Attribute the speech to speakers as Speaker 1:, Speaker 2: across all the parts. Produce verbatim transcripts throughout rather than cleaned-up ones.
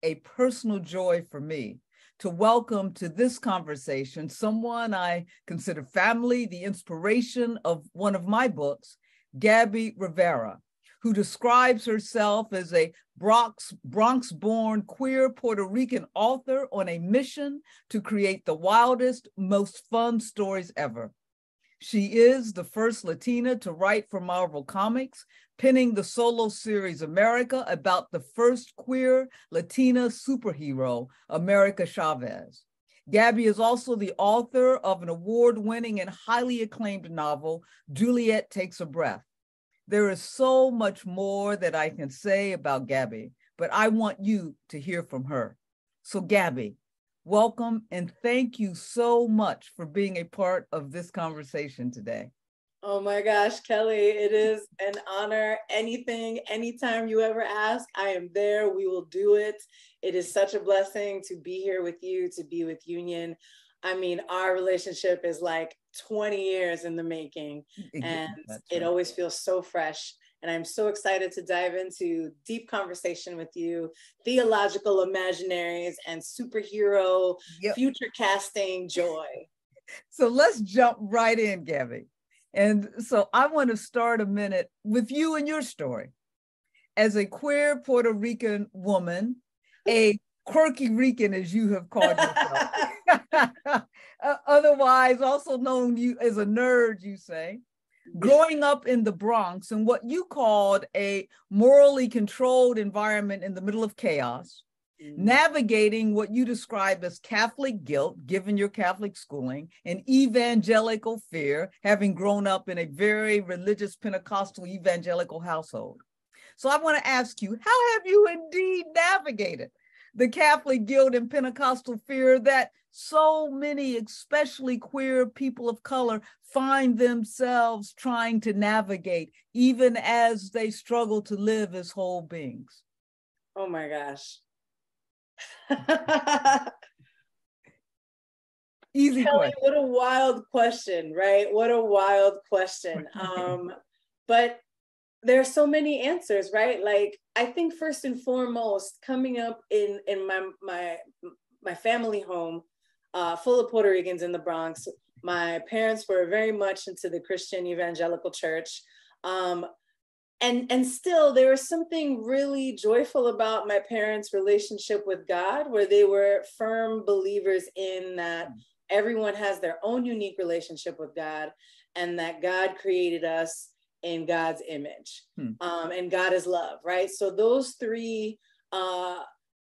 Speaker 1: a personal joy for me to welcome to this conversation someone I consider family, the inspiration of one of my books, Gabby Rivera, who describes herself as a Bronx, Bronx-born queer Puerto Rican author on a mission to create the wildest, most fun stories ever. She is the first Latina to write for Marvel Comics, penning the solo series America about the first queer Latina superhero, America Chavez. Gabby is also the author of an award-winning and highly acclaimed novel, Juliet Takes a Breath. There is so much more that I can say about Gabby, but I want you to hear from her. So Gabby, welcome and thank you so much for being a part of this conversation today.
Speaker 2: Oh my gosh, Kelly, it is an honor. Anything, anytime you ever ask, I am there. We will do it. It is such a blessing to be here with you, to be with Union. I mean, our relationship is like twenty years in the making, and
Speaker 1: That's
Speaker 2: it
Speaker 1: right.
Speaker 2: always feels so fresh. And I'm so excited to dive into deep conversation with you, theological imaginaries and superhero
Speaker 1: Yep.
Speaker 2: future casting joy.
Speaker 1: So let's jump right in, Gabby. And so I want to start a minute with you and your story. As a queer Puerto Rican woman, a quirky Rican, as you have called yourself, otherwise also known you as a nerd, you say, growing up in the Bronx in what you called a morally controlled environment in the middle of chaos, mm-hmm. navigating what you described as Catholic guilt, given your Catholic schooling, and evangelical fear, having grown up in a very religious Pentecostal evangelical household. So I want to ask you, how have you indeed navigated the Catholic guilt and Pentecostal fear that so many, especially queer people of color, find themselves trying to navigate, even as they struggle to live as whole beings?
Speaker 2: Oh my gosh.
Speaker 1: Easy
Speaker 2: Kelly,
Speaker 1: question.
Speaker 2: what a wild question, right? What a wild question. Um, but there are so many answers, right? Like, I think first and foremost, coming up in, in my, my, my family home, uh, full of Puerto Ricans in the Bronx, my parents were very much into the Christian evangelical church. Um, and, and still, there was something really joyful about my parents' relationship with God, where they were firm believers in that everyone has their own unique relationship with God, and that God created us in God's image. Hmm. Um, and God is love, right? So those three uh,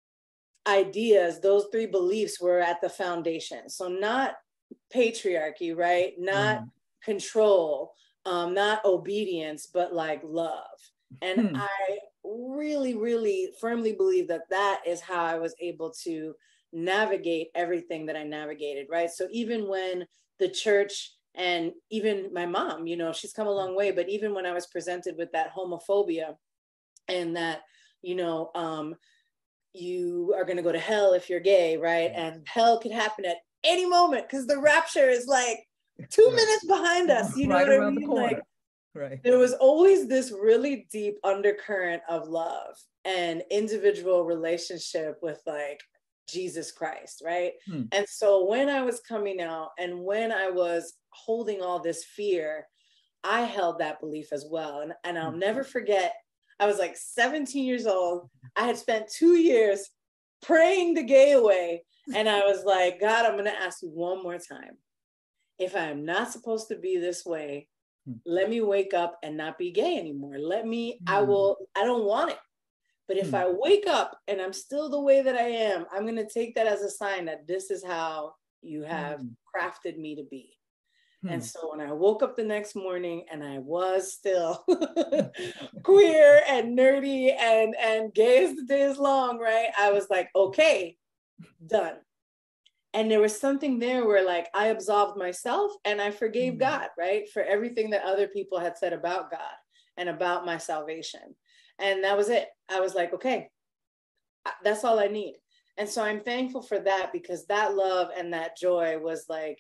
Speaker 2: ideas, those three beliefs were at the foundation. So not patriarchy, right? Not hmm. control, um, not obedience, but like love. And hmm. I really, really firmly believe that that is how I was able to navigate everything that I navigated, right? So even when the church and even my mom, you know, she's come a long way, but even when I was presented with that homophobia and that, you know, um, you are going to go to hell if you're gay, right? And hell could happen at any moment because the rapture is like two right. minutes behind us, you know
Speaker 1: right
Speaker 2: what
Speaker 1: around
Speaker 2: I mean?
Speaker 1: The corner.
Speaker 2: Like,
Speaker 1: right.
Speaker 2: There was always this really deep undercurrent of love and individual relationship with like Jesus Christ, right? Hmm. And so when I was coming out and when I was holding all this fear, I held that belief as well. And, and I'll never forget, I was like seventeen years old. I had spent two years praying the gay away. And I was like, God, I'm going to ask you one more time. If I am not supposed to be this way, let me wake up and not be gay anymore. Let me, hmm. I will, I don't want it. But if hmm. I wake up and I'm still the way that I am, I'm going to take that as a sign that this is how you have hmm. crafted me to be. Hmm. And so when I woke up the next morning and I was still queer and nerdy and, and gay as the day is long, right? I was like, okay, done. And there was something there where like I absolved myself and I forgave hmm. God, right? For everything that other people had said about God and about my salvation. And that was it. I was like, okay, that's all I need. And so I'm thankful for that because that love and that joy was like,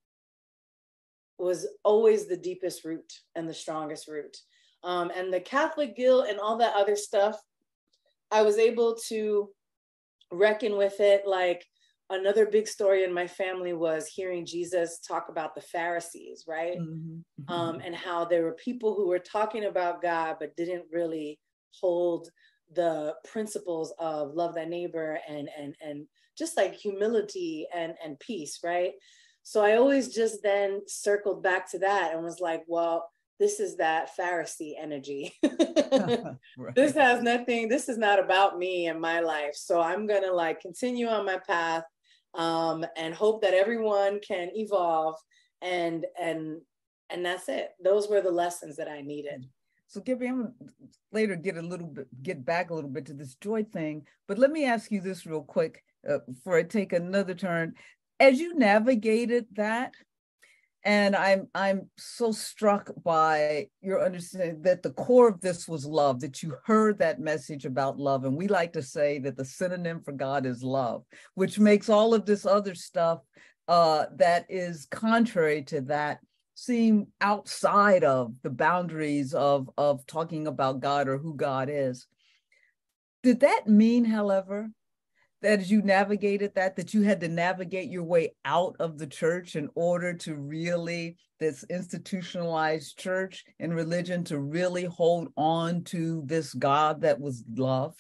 Speaker 2: was always the deepest root and the strongest root. Um, and the Catholic guilt and all that other stuff, I was able to reckon with it. Like, another big story in my family was hearing Jesus talk about the Pharisees, right? Mm-hmm. Um, and how there were people who were talking about God, but didn't really hold the principles of love thy neighbor and and and just like humility and and peace, right? So I always just then circled back to that and was like, well, this is that Pharisee energy. Right. This has nothing, this is not about me and my life. So I'm gonna like continue on my path um, and hope that everyone can evolve and and and that's it. Those were the lessons that I needed.
Speaker 1: So Gabby, I'm gonna later get a little bit, get back a little bit to this joy thing, but let me ask you this real quick uh, before I take another turn. As you navigated that, and I'm I'm so struck by your understanding that the core of this was love, that you heard that message about love. And we like to say that the synonym for God is love, which makes all of this other stuff uh, that is contrary to that seem outside of the boundaries of, of talking about God or who God is. Did that mean, however, that as you navigated that, that you had to navigate your way out of the church in order to really, this institutionalized church and religion, to really hold on to this God that was love?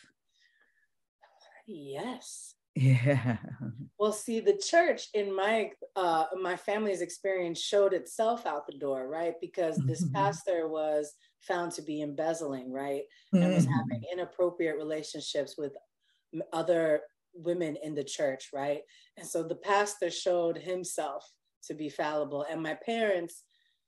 Speaker 2: Yes.
Speaker 1: Yeah.
Speaker 2: Well, see, the church in my uh, my family's experience showed itself out the door, right? Because this pastor was found to be embezzling, right? And mm-hmm. was having inappropriate relationships with other women in the church, right? And so the pastor showed himself to be fallible. And my parents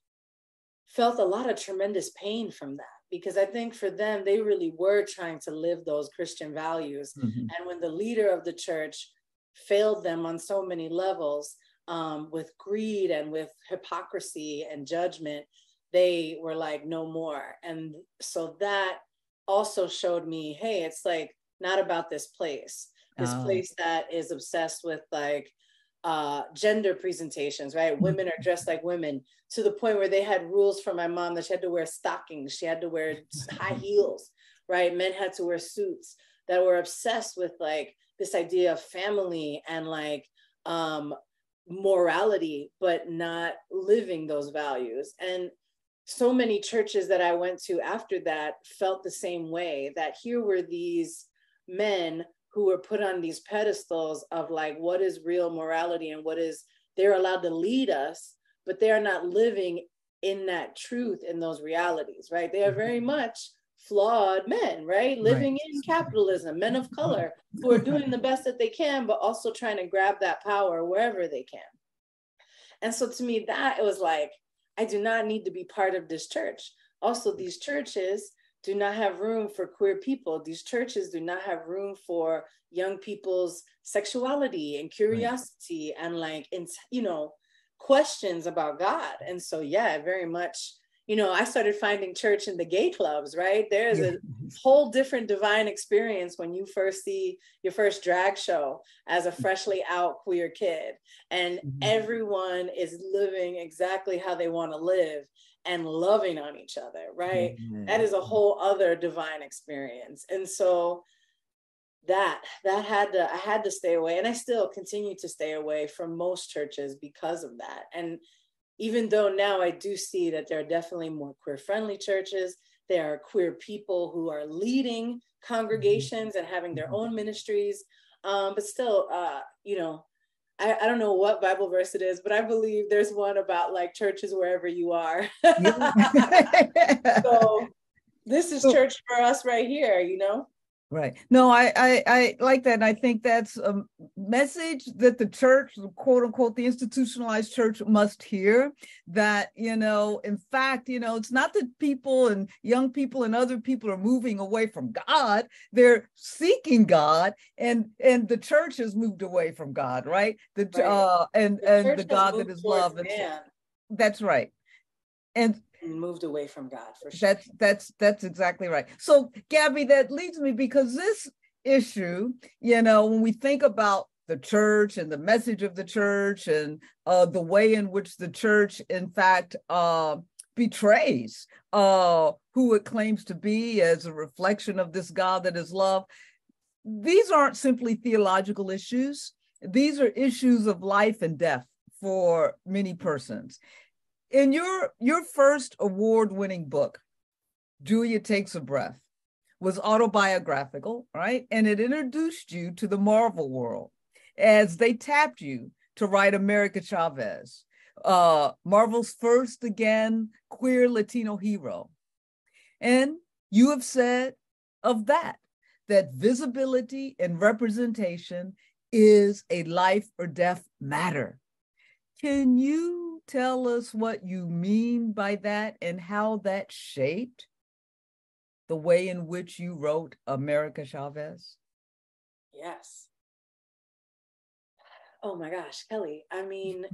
Speaker 2: felt a lot of tremendous pain from that, because I think for them, they really were trying to live those Christian values. Mm-hmm. And when the leader of the church failed them on so many levels, um, with greed and with hypocrisy and judgment, they were like, no more. And so that also showed me, hey, it's like not about this place, this oh. place that is obsessed with like uh, gender presentations, right? Women are dressed like women, to the point where they had rules for my mom that she had to wear stockings, she had to wear high heels, right? Men had to wear suits, that were obsessed with like this idea of family and like um, morality, but not living those values. And so many churches that I went to after that felt the same way, that here were these men who were put on these pedestals of like, what is real morality and what is, they're allowed to lead us, but they are not living in that truth, in those realities, right? They are very much flawed men, right? Living right. in capitalism, men of color who are doing the best that they can, but also trying to grab that power wherever they can. And so to me, that it was like, I do not need to be part of this church. Also, these churches do not have room for queer people. These churches do not have room for young people's sexuality and curiosity right. and like, you know, questions about God. And so, yeah, very much, you know, I started finding church in the gay clubs, right? There's yeah. a whole different divine experience when you first see your first drag show as a freshly out queer kid, and mm-hmm. everyone is living exactly how they want to live and loving on each other, right? Mm-hmm. That is a whole other divine experience. And so that, that had to, I had to stay away. And I still continue to stay away from most churches because of that. And even though now I do see that there are definitely more queer friendly churches, there are queer people who are leading congregations and having their own ministries. Um, but still, uh, you know, I, I don't know what Bible verse it is, but I believe there's one about like churches wherever you are. So this is church for us right here, you know?
Speaker 1: Right. No, I, I I like that. And I think that's a message that the church, quote unquote, the institutionalized church must hear, that, you know, in fact, you know, it's not that people and young people and other people are moving away from God. They're seeking God, and and the church has moved away from God, right? The right. uh and the and the God that is love. And so, that's right. And
Speaker 2: moved away from God, for sure.
Speaker 1: That's that's that's exactly right. So Gabby, that leads me, because this issue, you know, when we think about the church and the message of the church and uh, the way in which the church, in fact, uh, betrays uh, who it claims to be as a reflection of this God that is love, these aren't simply theological issues. These are issues of life and death for many persons. In your, your first award-winning book, Julia Takes a Breath, was autobiographical, right? And it introduced you to the Marvel world as they tapped you to write America Chavez, uh, Marvel's first, again, queer Latino hero. And you have said of that, that visibility and representation is a life or death matter. Can you tell us what you mean by that and how that shaped the way in which you wrote America Chavez?
Speaker 2: Yes. Oh my gosh, Kelly. I mean,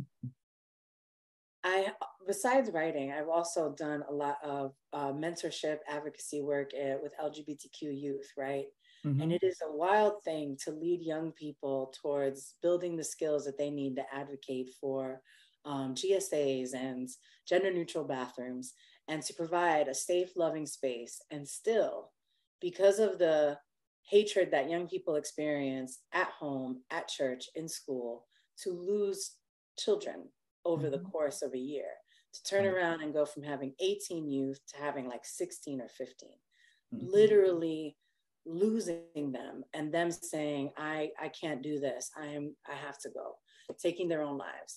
Speaker 2: I, besides writing, I've also done a lot of uh, mentorship advocacy work uh, with L G B T Q youth, right? Mm-hmm. And it is a wild thing to lead young people towards building the skills that they need to advocate for um, G S As and gender neutral bathrooms, and to provide a safe, loving space. And still, because of the hatred that young people experience at home, at church, in school, to lose children over mm-hmm. the course of a year, to turn mm-hmm. around and go from having eighteen youth to having like sixteen or fifteen, mm-hmm. literally losing them and them saying, I, I can't do this. I am, I have to go, taking their own lives.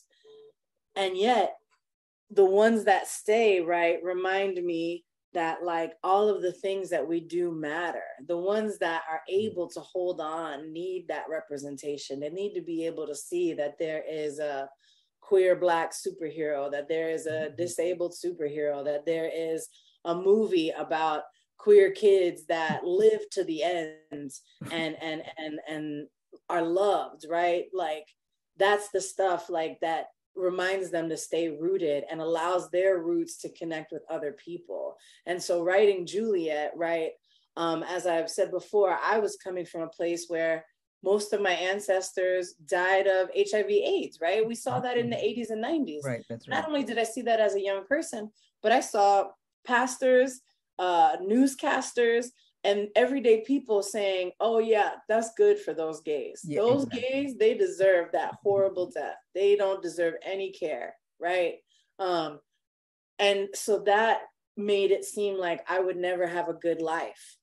Speaker 2: And yet the ones that stay, right, remind me that like all of the things that we do matter. The ones that are able to hold on need that representation. They need to be able to see that there is a queer Black superhero, that there is a disabled superhero, that there is a movie about queer kids that live to the end and and and and are loved, right? Like that's the stuff like that reminds them to stay rooted and allows their roots to connect with other people. And so writing Juliet, right, um, as I've said before, I was coming from a place where most of my ancestors died of H I V AIDS, right? We saw that in the eighties and nineties.
Speaker 1: Right, that's right.
Speaker 2: Not only did I see that as a young person, but I saw pastors, uh, newscasters, and everyday people saying, oh yeah, that's good for those gays. Yeah, those exactly. gays, they deserve that horrible death. They don't deserve any care, right? Um, and so that made it seem like I would never have a good life.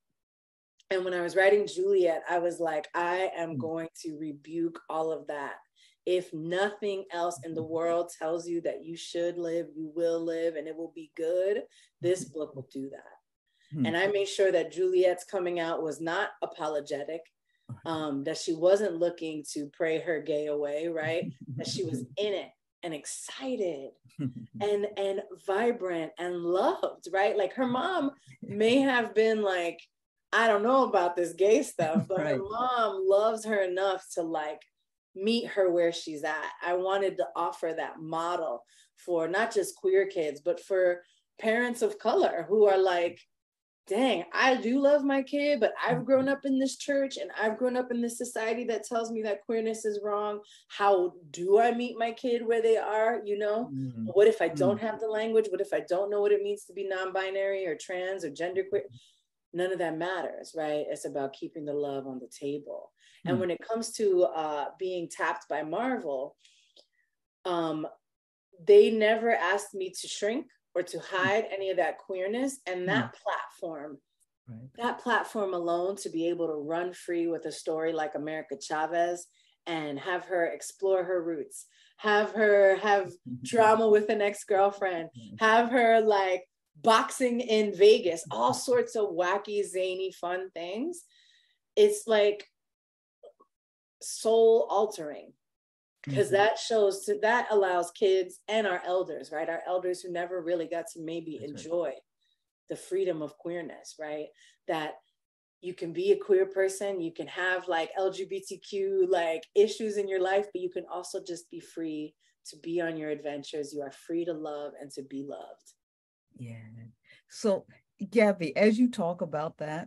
Speaker 2: And when I was writing Juliet, I was like, I am going to rebuke all of that. If nothing else in the world tells you that you should live, you will live, and it will be good, this book will do that. Hmm. And I made sure that Juliet's coming out was not apologetic, um, that she wasn't looking to pray her gay away, right? That she was in it and excited and, and vibrant and loved, right? Like her mom may have been like, I don't know about this gay stuff, but right. her mom loves her enough to like meet her where she's at. I wanted to offer that model for not just queer kids, but for parents of color who are like, dang, I do love my kid, but I've grown up in this church and I've grown up in this society that tells me that queerness is wrong. How do I meet my kid where they are? You know, mm-hmm. what if I don't have the language? What if I don't know what it means to be non-binary or trans or genderqueer? None of that matters, right? It's about keeping the love on the table. Mm-hmm. And when it comes to uh, being tapped by Marvel, um, they never asked me to shrink or to hide any of that queerness. And that mm. platform, right. that platform alone, to be able to run free with a story like America Chavez and have her explore her roots, have her have drama with an ex-girlfriend, have her like boxing in Vegas, all sorts of wacky, zany, fun things. It's like soul altering. Because mm-hmm. that shows, to, that allows kids and our elders, right? Our elders who never really got to maybe That's enjoy right. the freedom of queerness, right? That you can be a queer person, you can have like L G B T Q like issues in your life, but you can also just be free to be on your adventures. You are free to love and to be loved.
Speaker 1: Yeah. So Gabby, as you talk about that,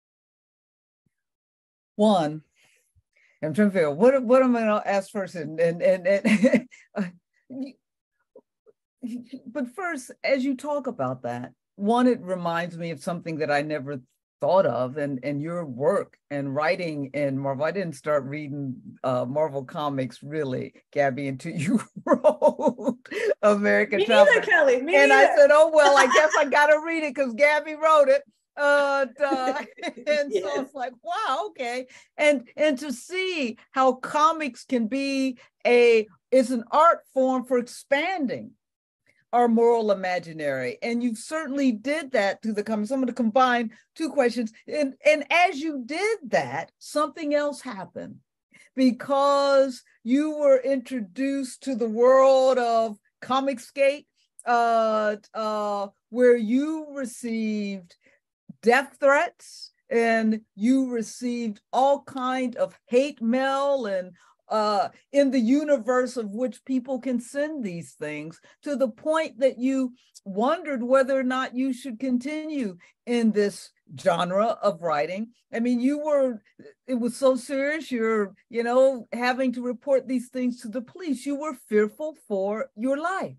Speaker 1: one, I'm trying to figure out what, what am I going to ask first? And, and, and, and uh, but first, as you talk about that, one, it reminds me of something that I never thought of, and and your work and writing in Marvel. I didn't start reading uh, Marvel comics really, Gabby, until you wrote American
Speaker 2: Me
Speaker 1: Traveler.
Speaker 2: neither, Kelly. Me
Speaker 1: and
Speaker 2: neither.
Speaker 1: I said, oh well, I guess I gotta read it because Gabby wrote it. Uh, duh. and yes. So it's like, wow, okay. And and to see how comics can be a it's an art form for expanding our moral imaginary. And you certainly did that through the comics. I'm going to combine two questions. And, and as you did that, something else happened because you were introduced to the world of Comicsgate, uh, uh, where you received death threats and you received all kind of hate mail and Uh, in the universe of which people can send these things, to the point that you wondered whether or not you should continue in this genre of writing. I mean, you were, it was so serious, you're, you know, having to report these things to the police. You were fearful for your life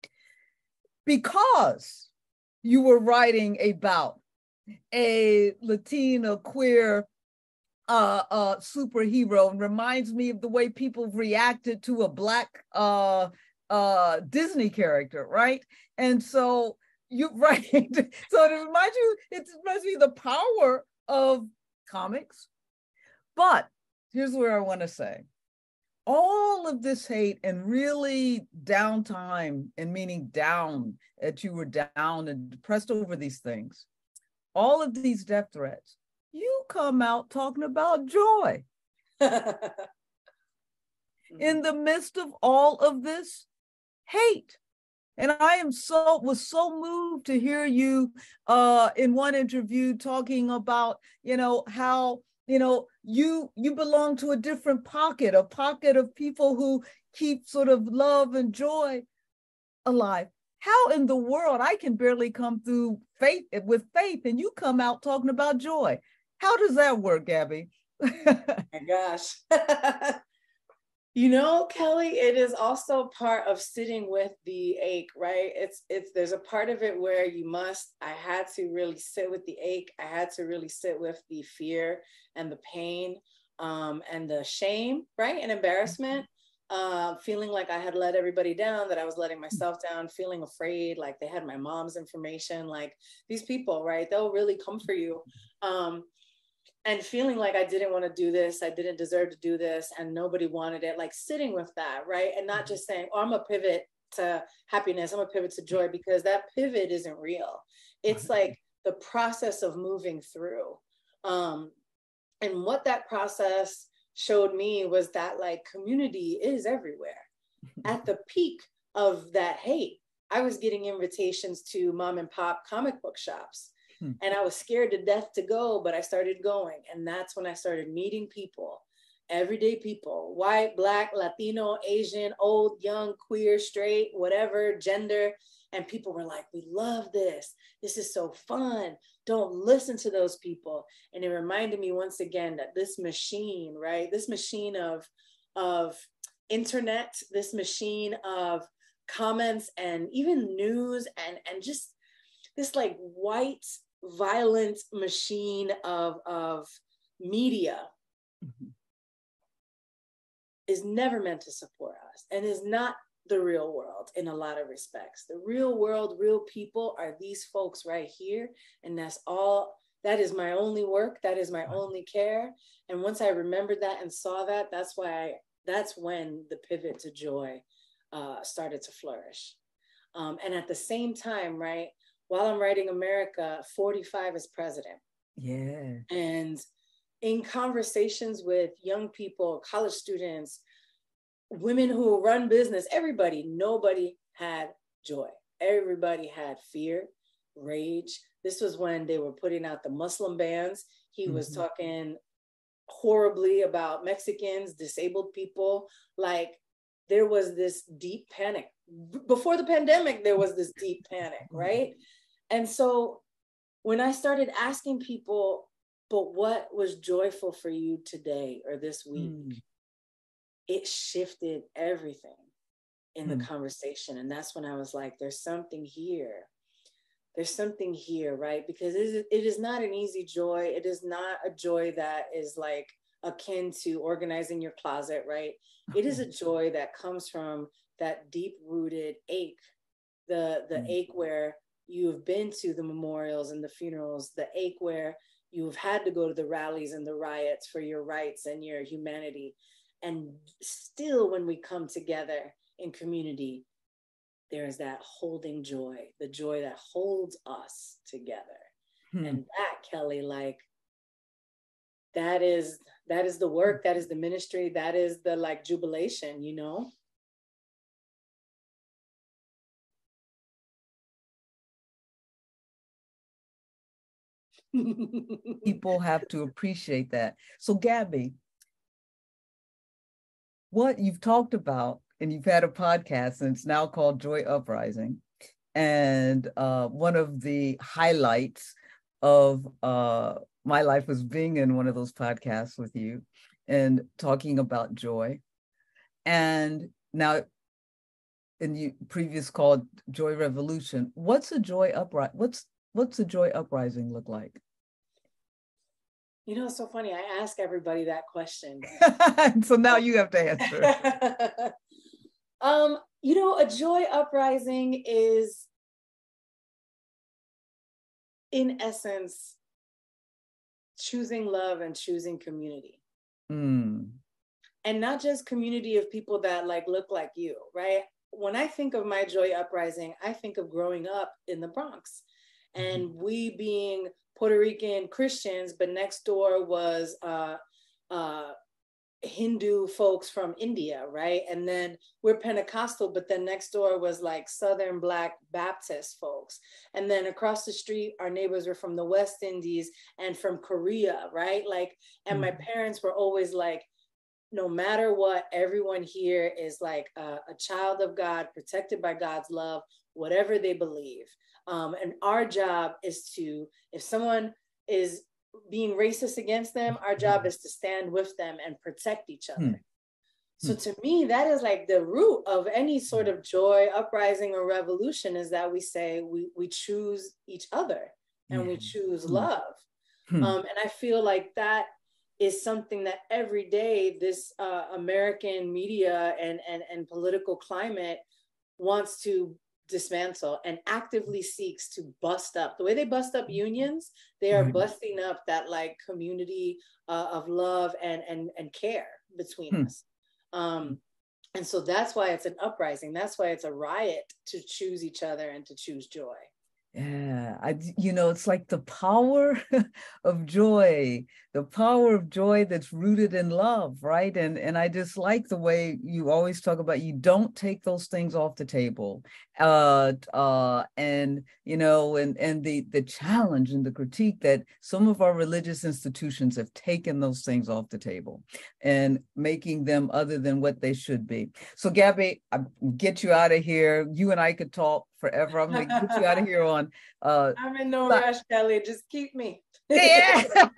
Speaker 1: because you were writing about a Latino queer uh uh superhero, and reminds me of the way people reacted to a black uh uh Disney character, right? And so you right so it reminds you it reminds me of the power of comics. But here's where I want to say, all of this hate and really downtime, and meaning down, that you were down and depressed over these things, all of these death threats, you come out talking about joy. In the midst of all of this hate. And I am so was so moved to hear you uh, in one interview talking about, you know, how, you know, you you belong to a different pocket, a pocket of people who keep sort of love and joy alive. How in the world I can barely come through faith with faith, and you come out talking about joy? How does that work, Gabby?
Speaker 2: Oh my gosh. You know, Kelly, it is also part of sitting with the ache, right? It's, it's, there's a part of it where you must, I had to really sit with the ache. I had to really sit with the fear and the pain um, and the shame, right? And embarrassment, uh, feeling like I had let everybody down, that I was letting myself down, feeling afraid, like they had my mom's information, like these people, right? They'll really come for you. Um, And feeling like I didn't want to do this, I didn't deserve to do this, and nobody wanted it, like sitting with that, right? And not just saying, oh, I'm a pivot to happiness, I'm a pivot to joy, because that pivot isn't real. It's like the process of moving through. Um, and what that process showed me was that like community is everywhere. At the peak of that hate, I was getting invitations to mom and pop comic book shops. And I was scared to death to go, but I started going. And that's when I started meeting people, everyday people, white, black, Latino, Asian, old, young, queer, straight, whatever, gender. And people were like, we love this. This is so fun. Don't listen to those people. And it reminded me once again that this machine, right? This machine of, of internet, this machine of comments and even news and, and just this like white, violent machine of, of media mm-hmm. is never meant to support us and is not the real world in a lot of respects. The real world, real people are these folks right here. And that's all, that is my only work. That is my only care. And once I remembered that and saw that, that's why, I, that's when the pivot to joy uh, started to flourish. Um, and at the same time, right, while I'm writing America, forty-five is president.
Speaker 1: Yeah.
Speaker 2: And in conversations with young people, college students, women who run business, everybody, nobody had joy. Everybody had fear, rage. This was when they were putting out the Muslim bans. He mm-hmm. was talking horribly about Mexicans, disabled people. Like there was this deep panic. Before the pandemic, there was this deep panic, right? And so when I started asking people, but what was joyful for you today or this week? Mm. It shifted everything in the mm. conversation. And that's when I was like, there's something here there's something here, right? Because it is, it is not an easy joy. It is not a joy that is like akin to organizing your closet, right? It is a joy that comes from that deep-rooted ache, the the ache where you have been to the memorials and the funerals, the ache where you've had to go to the rallies and the riots for your rights and your humanity. And still, when we come together in community, there is that holding joy, the joy that holds us together. Hmm. And that, Kelly, like, that is, that is the work, that is the ministry, that is the like jubilation, you know?
Speaker 1: People have to appreciate that. So Gabby, what you've talked about, and you've had a podcast, and it's now called Joy Uprising. And uh, one of the highlights of uh, my life was being in one of those podcasts with you and talking about joy. And now, in you previous called Joy Revolution, what's a joy uprising? What's what's a joy uprising look like?
Speaker 2: You know, it's so funny. I ask everybody that question.
Speaker 1: So now you have to answer.
Speaker 2: um, you know, a joy uprising is, in essence, choosing love and choosing community. Mm. And not just community of people that like look like you, right? When I think of my joy uprising, I think of growing up in the Bronx, and mm-hmm. we being Puerto Rican Christians, but next door was uh, uh, Hindu folks from India, right? And then we're Pentecostal, but then next door was like Southern Black Baptist folks. And then across the street, our neighbors were from the West Indies and from Korea, right? Like, and mm-hmm. my parents were always like, no matter what, everyone here is like a, a child of God, protected by God's love, whatever they believe. Um, and our job is to, if someone is being racist against them, our job is to stand with them and protect each other. Hmm. So to me, that is like the root of any sort of joy, uprising, or revolution, is that we say we, we choose each other and yeah. we choose love. Hmm. Um, and I feel like that is something that every day this uh, American media and, and, and political climate wants to dismantle and actively seeks to bust up. The way they bust up unions, they are busting up that like community uh, of love and, and, and care between hmm. us. Um, and so that's why it's an uprising. That's why it's a riot to choose each other and to choose joy.
Speaker 1: Yeah, I, you know, it's like the power of joy, the power of joy that's rooted in love, right? And and I just like the way you always talk about you don't take those things off the table. Uh, uh, and, you know, and, and the, the challenge and the critique that some of our religious institutions have taken those things off the table and making them other than what they should be. So Gabby, I'll get you out of here. You and I could talk forever. I'm gonna get you out of here on uh
Speaker 2: I'm in no rush, Kelly. Just keep me.
Speaker 1: Yeah.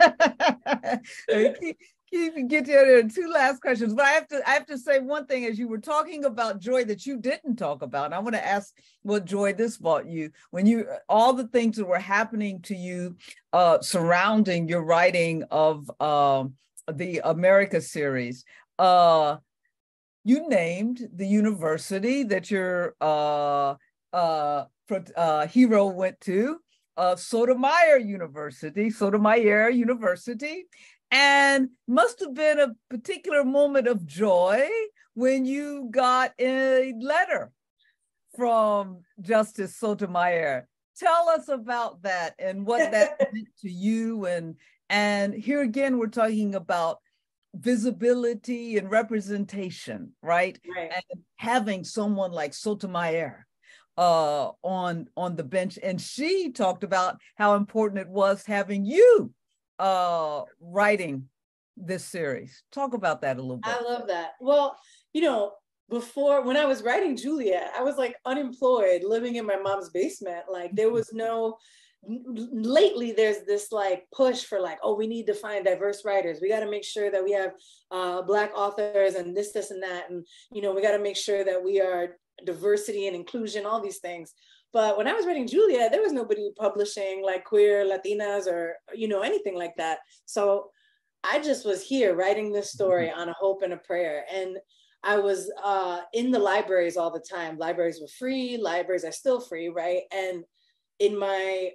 Speaker 1: keep, keep get you out of here. Two last questions. But I have to I have to say one thing. As you were talking about joy that you didn't talk about, I want to ask what joy this brought you when you all the things that were happening to you uh surrounding your writing of uh, the America series. Uh you named the university that your uh Uh, uh, hero went to uh, Sotomayor University, Sotomayor University, and must have been a particular moment of joy when you got a letter from Justice Sotomayor. Tell us about that and what that meant to you. And, and here again, we're talking about visibility and representation, right?
Speaker 2: Right.
Speaker 1: And having someone like Sotomayor uh on on the bench, and she talked about how important it was having you uh writing this series. Talk about that a little bit.
Speaker 2: I love that. Well, you know, before, when I was writing Juliet, I was like unemployed, living in my mom's basement. Like there was no, lately there's this like push for like, oh, we need to find diverse writers. We got to make sure that we have uh Black authors and this, this, and that. And, you know, we got to make sure that we are diversity and inclusion, all these things. But when I was writing Julia, there was nobody publishing like queer Latinas or, you know, anything like that. So I just was here writing this story on a hope and a prayer. And I was uh, in the libraries all the time. Libraries were free, libraries are still free, right? And in my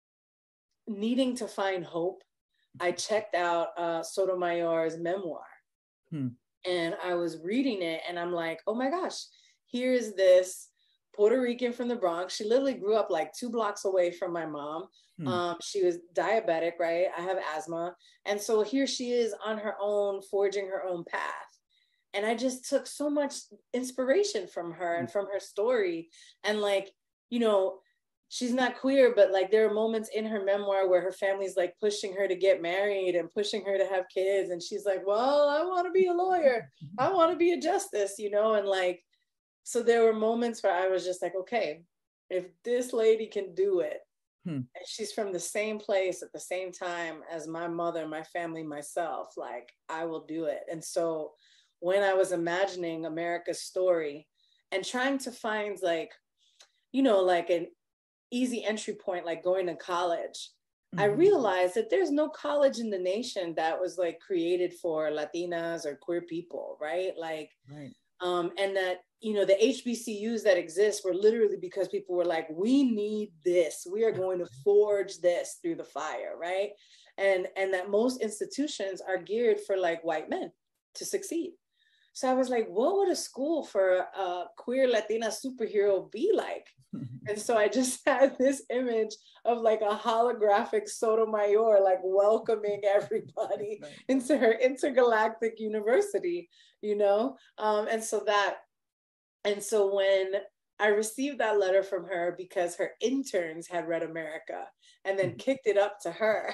Speaker 2: needing to find hope, I checked out uh, Sotomayor's memoir. Hmm. And I was reading it and I'm like, oh my gosh, here's this Puerto Rican from the Bronx. She literally grew up like two blocks away from my mom. Hmm. Um, she was diabetic, right? I have asthma. And so here she is on her own, forging her own path. And I just took so much inspiration from her and from her story. And like, you know, she's not queer, but like there are moments in her memoir where her family's like pushing her to get married and pushing her to have kids. And she's like, well, I want to be a lawyer. I want to be a justice, you know? And like, so there were moments where I was just like, okay, if this lady can do it, hmm. and she's from the same place at the same time as my mother, my family, myself, like I will do it. And so when I was imagining America's story and trying to find like, you know, like an easy entry point, like going to college, mm-hmm. I realized that there's no college in the nation that was like created for Latinas or queer people, right? Like, right. Um, and that, you know, the H B C Us that exist were literally because people were like, we need this. We are going to forge this through the fire, right? And, and that most institutions are geared for like white men to succeed. So I was like, what would a school for a queer Latina superhero be like? And so I just had this image of like a holographic Sotomayor, like welcoming everybody right. into her intergalactic university, you know? Um, and so that, and so when I received that letter from her because her interns had read America and then kicked it up to her,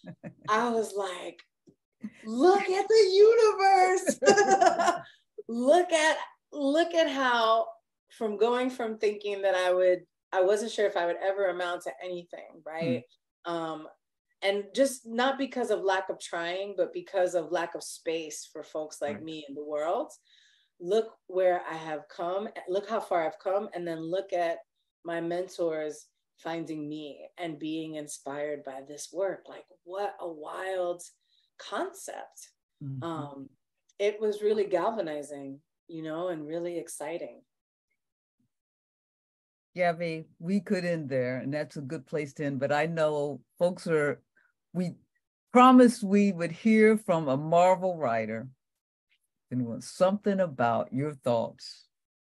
Speaker 2: I was like, look at the universe. look at look at how from going from thinking that I would I wasn't sure if I would ever amount to anything, right? Hmm. Um, and just not because of lack of trying, but because of lack of space for folks like right. me in the world. Look where I have come, look how far I've come, and then look at my mentors finding me and being inspired by this work. Like, what a wild concept. Mm-hmm. Um, it was really galvanizing, you know, and really exciting.
Speaker 1: Gabby, we could end there, and that's a good place to end, but I know folks are, we promised we would hear from a Marvel writer and was something about your thoughts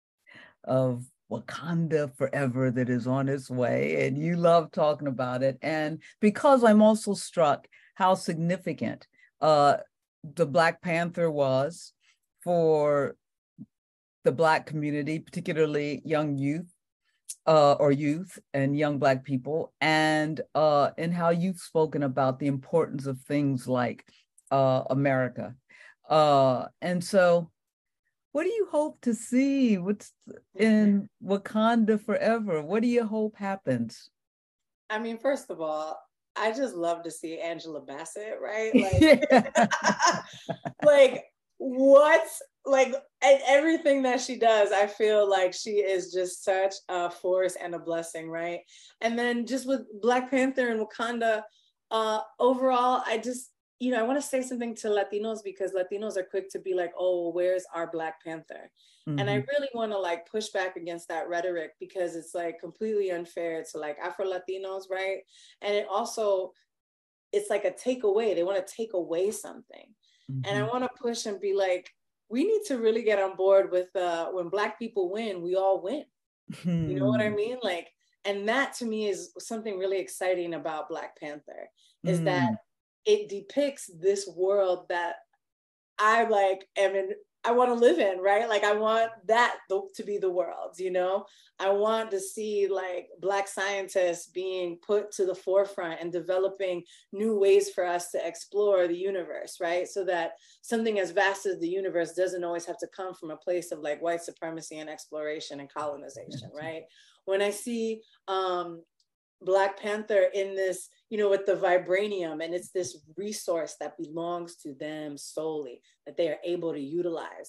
Speaker 1: of Wakanda Forever that is on its way, and you love talking about it. And because I'm also struck how significant uh, the Black Panther was for the Black community, particularly young youth uh, or youth and young Black people, and uh, and how you've spoken about the importance of things like uh, America. Uh, and so what do you hope to see? What's in Wakanda Forever? What do you hope happens?
Speaker 2: I mean, first of all, I just love to see Angela Bassett, right? Like, like what? Like, and everything that she does, I feel like she is just such a force and a blessing, right? And then just with Black Panther and Wakanda, uh, overall, I just, you know, I want to say something to Latinos because Latinos are quick to be like, oh, where's our Black Panther? Mm-hmm. And I really want to like push back against that rhetoric because it's like completely unfair to like Afro-Latinos, right? And it also, it's like a takeaway. They want to take away something. Mm-hmm. And I want to push and be like, we need to really get on board with uh, when Black people win, we all win. Mm-hmm. You know what I mean? Like, and that to me is something really exciting about Black Panther is mm-hmm. that it depicts this world that I like am in, I want to live in, right? Like I want that to be the world, you know? I want to see like Black scientists being put to the forefront and developing new ways for us to explore the universe, right? So that something as vast as the universe doesn't always have to come from a place of like white supremacy and exploration and colonization, right? When I see um, Black Panther in this, you know, with the vibranium, and it's this resource that belongs to them solely, that they are able to utilize.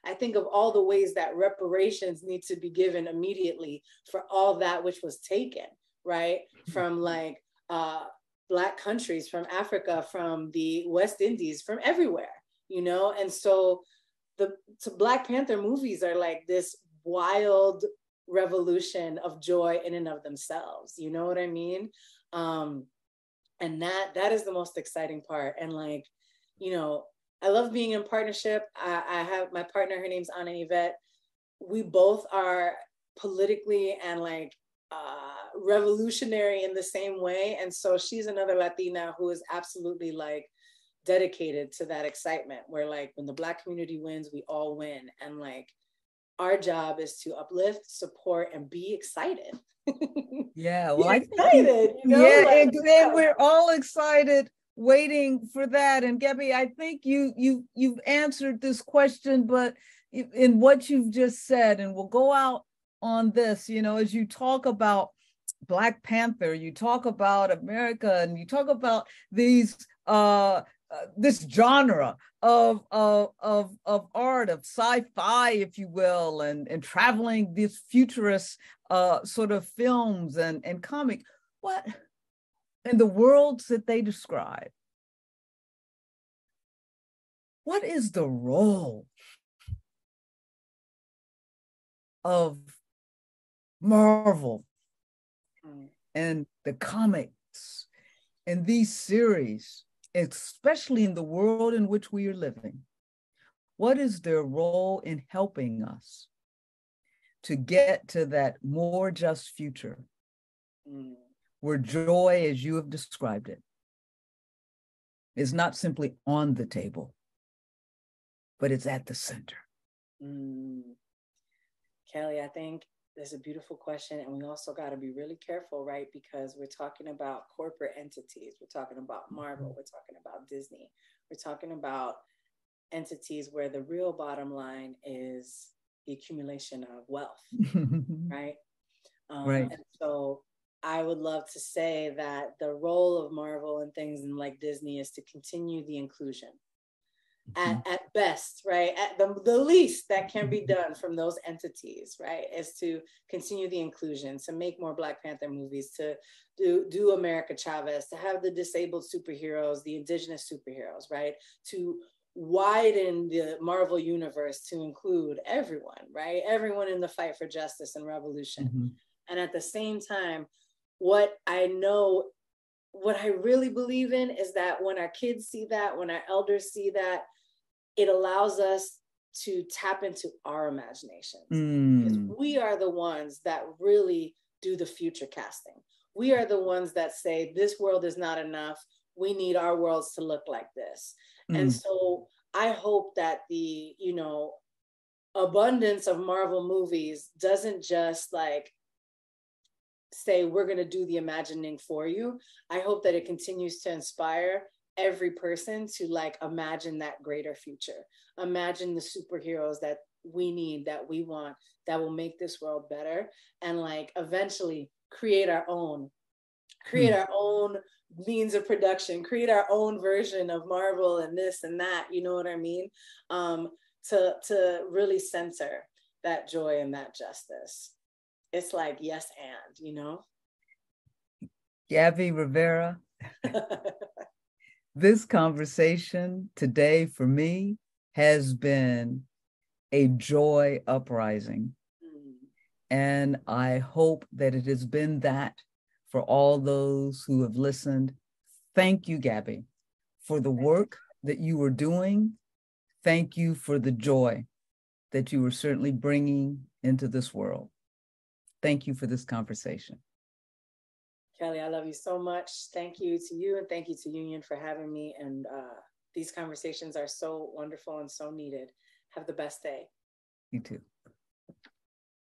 Speaker 2: I think of all the ways that reparations need to be given immediately for all that which was taken, right? From like uh, Black countries, from Africa, from the West Indies, from everywhere, you know? And so the so Black Panther movies are like this wild revolution of joy in and of themselves, you know what I mean? Um, and that that is the most exciting part. And like, you know, I love being in partnership. I, I have my partner, her name's Anna Yvette. We both are politically and like uh, revolutionary in the same way. And so she's another Latina who is absolutely like dedicated to that excitement where like when the Black community wins, we all win. And like our job is to uplift, support, and be excited.
Speaker 1: Yeah, well, I think
Speaker 2: excited, you know,
Speaker 1: yeah,
Speaker 2: like,
Speaker 1: and, and we're all excited, waiting for that. And Gabby, I think you you you've answered this question, but in what you've just said, and we'll go out on this, you know, as you talk about Black Panther, you talk about America, and you talk about these uh, uh this genre of of of of art, of sci-fi, if you will, and and traveling these futurist uh sort of films and and comic, what in the worlds that they describe, what is the role of Marvel and the comics and these series, especially in the world in which we are living? What is their role in helping us to get to that more just future mm. where joy, as you have described it, is not simply on the table, but it's at the center?
Speaker 2: Mm. Kelly, I think that's a beautiful question. And we also got to be really careful, right? Because we're talking about corporate entities. We're talking about Marvel. We're talking about Disney. We're talking about entities where the real bottom line is the accumulation of wealth, right? Um, right. And so I would love to say that the role of Marvel and things like Disney is to continue the inclusion. At, at best, right? At the, the least that can be done from those entities, right, is to continue the inclusion, to make more Black Panther movies, to do, do America Chavez, to have the disabled superheroes, the indigenous superheroes, right? To widen the Marvel universe to include everyone, right? Everyone in the fight for justice and revolution. Mm-hmm. And at the same time, what I know, what I really believe in is that when our kids see that, when our elders see that, it allows us to tap into our imaginations. Mm. Because we are the ones that really do the future casting. We are the ones that say, this world is not enough. We need our worlds to look like this. Mm. And so I hope that the, you know, abundance of Marvel movies doesn't just like say, we're going to do the imagining for you. I hope that it continues to inspire every person to like imagine that greater future, imagine the superheroes that we need, that we want, that will make this world better, and like eventually create our own, create hmm. our own means of production, create our own version of Marvel and this and that, you know what I mean? Um, to, to really center that joy and that justice. It's like, yes, and, you know?
Speaker 1: Gabby Rivera. This conversation today for me has been a joy uprising. Mm. And I hope that it has been that for all those who have listened. Thank you, Gabby, for the work that you are doing. Thank you for the joy that you are certainly bringing into this world. Thank you for this conversation.
Speaker 2: Kelly, I love you so much. Thank you to you, and thank you to Union for having me. And uh, these conversations are so wonderful and so needed. Have the best day.
Speaker 1: You too.